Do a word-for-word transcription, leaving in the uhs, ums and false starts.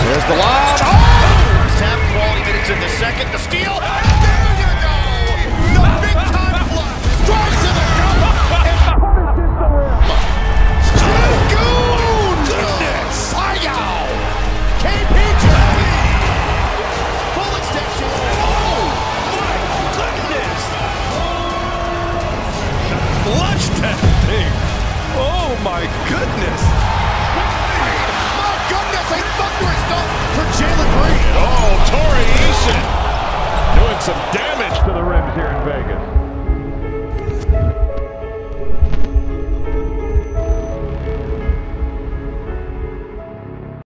There's the lob. Oh! First half, quality minutes in the second. The steal. And there you go. The big time flush. Drives to the cup and punishes the rim. Goon! Goodness! Hi-yo! K P J. Full extension. Oh my goodness! Watch that thing. Oh my goodness. My goodness, a thunderous dunk for Jalen Green. Oh, Torrey Eason doing some damage to the rims here in Vegas.